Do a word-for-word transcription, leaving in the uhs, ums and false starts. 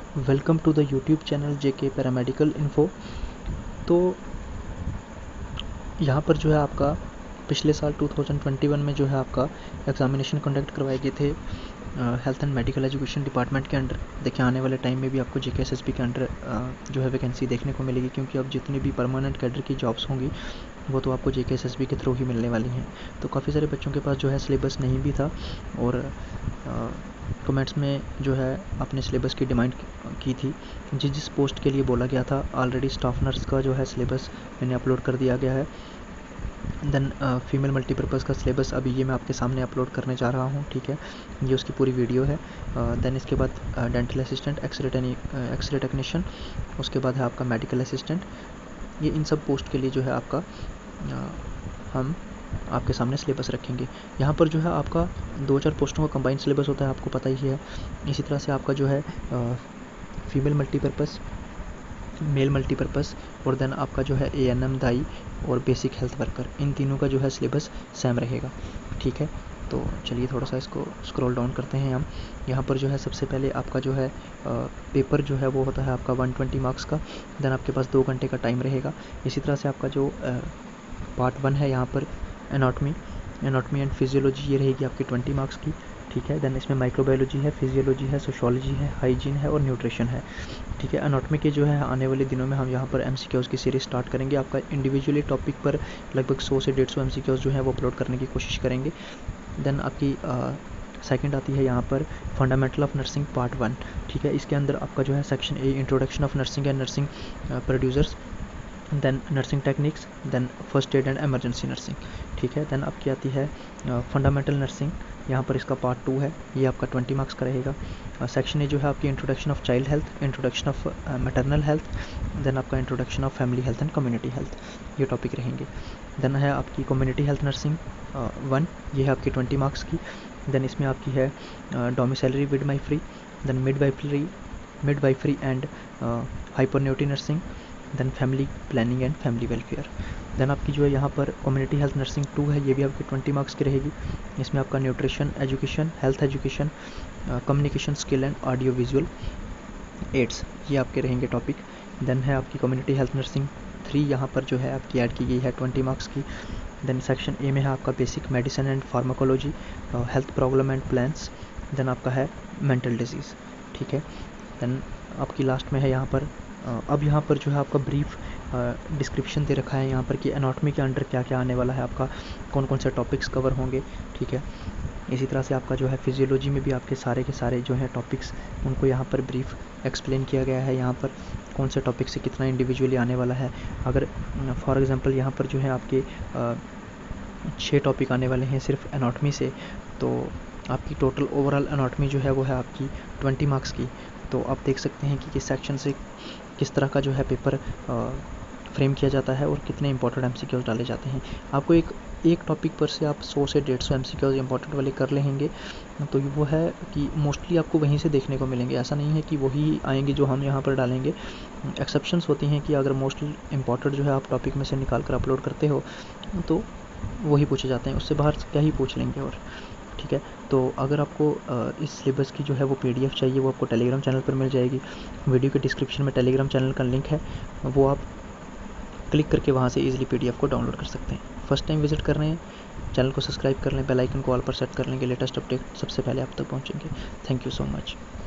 Welcome to the YouTube channel JK paramedical info. तो यहाँ पर जो है आपका पिछले साल टू थाउजेंड ट्वेंटी वन में जो है आपका एग्जामिनेशन कंडक्ट करवाए गए थे health and medical education department के अंडर। देखिए आने वाले टाइम में भी आपको जेके एसएसबी के अंडर जो है वैकेंसी देखने को मिलेगी, क्योंकि अब जितनी भी परमानेंट कैडर की जॉब्स होंगी वो तो आपको जेके एसएसबी के थ्रू ही मिलने वाली हैं। तो काफ़ी सारे बच्चों के पास जो है सिलेबस नहीं भी था, और कमेंट्स में जो है आपने सिलेबस की डिमांड की थी। जिस जिस पोस्ट के लिए बोला गया था ऑलरेडी स्टाफ नर्स का जो है सिलेबस मैंने अपलोड कर दिया गया है। देन फीमेल मल्टीपर्पज़ का सिलेबस अभी ये मैं आपके सामने अपलोड करने जा रहा हूँ, ठीक है, ये उसकी पूरी वीडियो है। देन uh, इसके बाद dental assistant, X ray X ray technician, उसके बाद है आपका मेडिकल असिस्टेंट। ये इन सब पोस्ट के लिए जो है आपका uh, हम आपके सामने सिलेबस रखेंगे। यहाँ पर जो है आपका दो चार पोस्टों का कंबाइंड सिलेबस होता है, आपको पता ही है। इसी तरह से आपका जो है फीमेल मल्टीपर्पज़, मेल मल्टीपर्पज़, और देन आपका जो है ए एन एम दाई और बेसिक हेल्थ वर्कर, इन तीनों का जो है सिलेबस सेम रहेगा, ठीक है। तो चलिए थोड़ा सा इसको स्क्रॉल डाउन करते हैं हम। यहाँ पर जो है सबसे पहले आपका जो है आ, पेपर जो है वो होता है आपका वन ट्वेंटी मार्क्स का। देन आपके पास दो घंटे का टाइम रहेगा। इसी तरह से आपका जो आ, पार्ट वन है यहाँ पर एनाटॉमी एनाटॉमी एंड फिजियोलॉजी, ये रहेगी आपकी ट्वेंटी मार्क्स की, ठीक है। देन इसमें माइक्रोबायोलॉजी है, फिजियोलॉजी है, सोशोलॉजी है, हाइजीन है और न्यूट्रिशन है, ठीक है। एनाटॉमी के जो है आने वाले दिनों में हम यहाँ पर एमसीक्यूज़ की सीरीज स्टार्ट करेंगे। आपका इंडिविजुअली टॉपिक पर लगभग सौ से डेढ़ सौ एमसीक्यूज़ जो है वो अपलोड करने की कोशिश करेंगे। देन आपकी सेकंड आती है यहाँ पर fundamental of nursing part one, ठीक है। इसके अंदर आपका जो है section A introduction of nursing and nursing producers, then nursing techniques, then first aid and emergency nursing, ठीक है। देन आपकी आती है फंडामेंटल नर्सिंग, यहाँ पर इसका पार्ट टू है, ये आपका ट्वेंटी मार्क्स का रहेगा। सेक्शन ए जो है आपकी introduction of child health, introduction of maternal health, then आपका introduction of family health and community health, ये टॉपिक रहेंगे। देन है आपकी कम्युनिटी हेल्थ नर्सिंग वन, ये है आपकी ट्वेंटी मार्क्स की। देन इसमें आपकी है domiciliary midwifery, then midwifery midwifery and हाइपरन्यूटी nursing, then family planning and family welfare. Then आपकी जो है यहाँ पर कम्युनिटी हेल्थ नर्सिंग टू है, ये भी आपकी ट्वेंटी मार्क्स की रहेगी। इसमें आपका nutrition education, health education, communication skill and audio visual aids, ये आपके रहेंगे टॉपिक। देन है आपकी कम्युनिटी हेल्थ नर्सिंग थ्री, यहाँ पर जो है आपकी ऐड की गई है ट्वेंटी मार्क्स की। देन सेक्शन ए में है आपका basic medicine and pharmacology, health problem and plans, then आपका है मेंटल डिजीज़, ठीक है। देन आपकी लास्ट में है यहाँ पर अब यहाँ पर जो है आपका ब्रीफ डिस्क्रिप्शन दे रखा है यहाँ पर कि एनाटॉमी के अंडर क्या क्या आने वाला है, आपका कौन कौन से टॉपिक्स कवर होंगे, ठीक है। इसी तरह से आपका जो है फिजियोलॉजी में भी आपके सारे के सारे जो हैं टॉपिक्स, उनको यहाँ पर ब्रीफ एक्सप्लेन किया गया है, यहाँ पर कौन से टॉपिक से कितना इंडिविजुअली आने वाला है। अगर फॉर एग्जांपल यहाँ पर जो है आपके छः टॉपिक आने वाले हैं सिर्फ एनाटॉमी से, तो आपकी टोटल ओवरऑल एनाटॉमी जो है वो है आपकी ट्वेंटी मार्क्स की। तो आप देख सकते हैं कि किस सेक्शन से किस तरह का जो है पेपर फ्रेम किया जाता है और कितने इंपॉर्टेंट एमसीक्यूज़ डाले जाते हैं। आपको एक एक टॉपिक पर से आप सौ से डेढ़ सौ एमसीक्यूज़ इंपॉर्टेंट वाले कर लेंगे, तो वो है कि मोस्टली आपको वहीं से देखने को मिलेंगे। ऐसा नहीं है कि वही आएंगे जो हम यहाँ पर डालेंगे, एक्सेप्शंस होती हैं कि अगर मोस्टली इंपॉर्टेंट जो है आप टॉपिक में से निकाल कर अपलोड करते हो तो वही पूछे जाते हैं, उससे बाहर क्या ही पूछ लेंगे, और ठीक है। तो अगर आपको इस सिलेबस की जो है वो पीडीएफ चाहिए, वो आपको टेलीग्राम चैनल पर मिल जाएगी। वीडियो के डिस्क्रिप्शन में टेलीग्राम चैनल का लिंक है, वो आप क्लिक करके वहाँ से इजीली पीडीएफ को डाउनलोड कर सकते हैं। फर्स्ट टाइम विजिट कर रहे हैं, चैनल को सब्सक्राइब कर लें, बेल आइकन को ऑल पर सेट कर लेंगे, लेटेस्ट अपडेट सबसे पहले आप तक पहुँचेंगे। Thank you so much.